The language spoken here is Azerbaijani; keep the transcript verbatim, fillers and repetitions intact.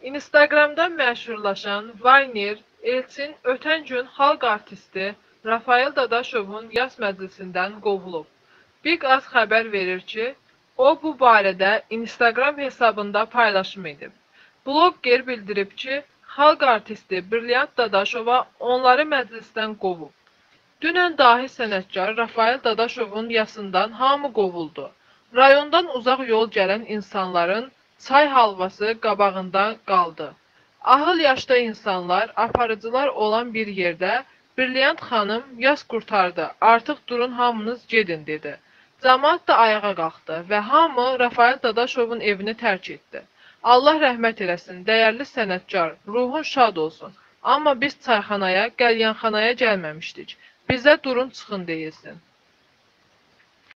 Instagramda məşhurlaşan Vayner Elçin ötən gün xalq artisti Rafael Dadaşovun yas məclisindən qovulub. Big Az xəbər verir ki, o bu barədə Instagram hesabında paylaşım edib. Bloger bildirib ki, xalq artisti Brilliant Dadaşova onları məclisdən qovub. Dünən dahi sənətkar Rafael Dadaşovun yasından hamı qovuldu. Rayondan uzaq yol gələn insanların çay halvası qabağında qaldı. Ahıl yaşda insanlar, aparıcılar olan bir yerdə Brilliant xanım yas qurtardı, artıq durun hamınız gedin dedi. Cəmaət də ayağa qalxdı və hamı Rafael Dadaşovun evini tərk etdi. Allah rəhmət eləsin, dəyərli sənətkar, ruhun şad olsun. Amma biz çayxanaya, qəlyanxanaya gəlməmişdik. Bizə durun çıxın deyilsin.